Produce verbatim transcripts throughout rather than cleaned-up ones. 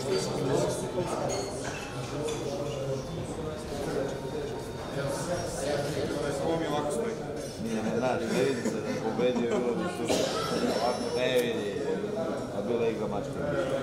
Ovo mi ovako stoji. Nije, ne znaš, ne vidi se da je pobedio, bilo bi super. Ovako ne vidi, a bila igra mačka.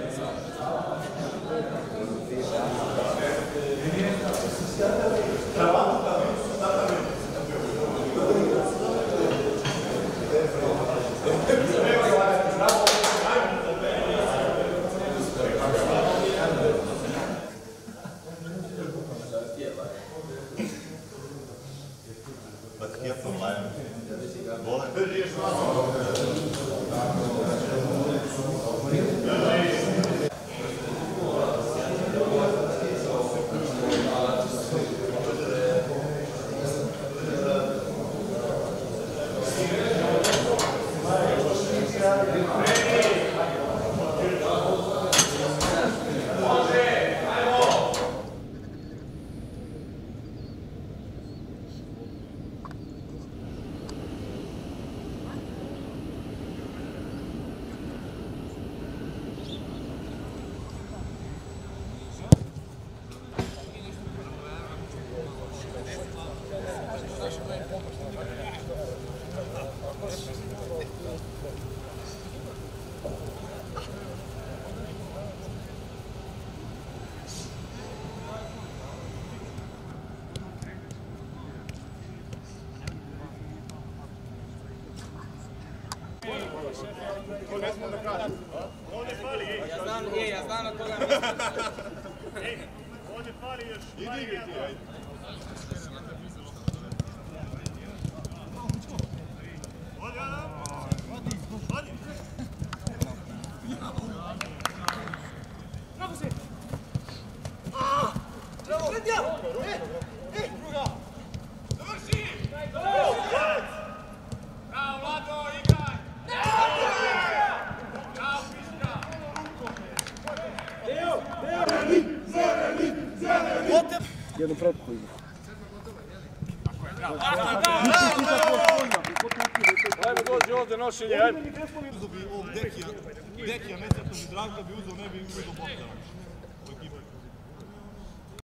Ovdje fali, ej. Ja znam, ej, ja znam na toga. Ej, ovdje fali još. Idi igri ti, ajde. Vodi, Adam. Vodi, vodi. Bravo se. Bravo. Sredja. Ej, ej, druga. Završi. Bravo, Vlado, igraj. Jednu pretku ima. Ajmo dođi ovdje nošenje, ajmo. Uzeo bi ovog Dekija, Dekija Meseta bi Zdravka bi uzeo, ne bi uzeo Bogdana.